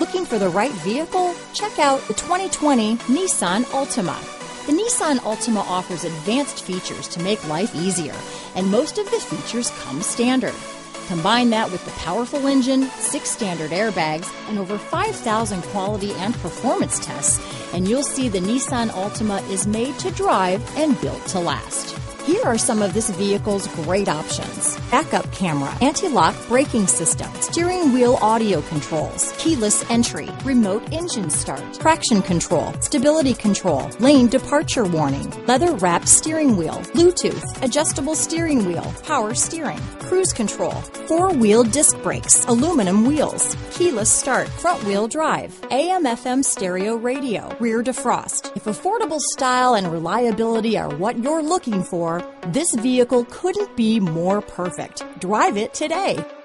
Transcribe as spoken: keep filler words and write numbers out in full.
Looking for the right vehicle? Check out the twenty twenty Nissan Altima. The Nissan Altima offers advanced features to make life easier, and most of the features come standard. Combine that with the powerful engine, six standard airbags, and over five thousand quality and performance tests, and you'll see the Nissan Altima is made to drive and built to last. Here are some of this vehicle's great options: backup camera, anti-lock braking system, steering wheel audio controls, keyless entry, remote engine start, traction control, stability control, lane departure warning, leather-wrapped steering wheel, Bluetooth, adjustable steering wheel, power steering, cruise control, four-wheel disc brakes, aluminum wheels, keyless start, front-wheel drive, A M F M stereo radio, rear defrost. If affordable style and reliability are what you're looking for, this vehicle couldn't be more perfect. Drive it today.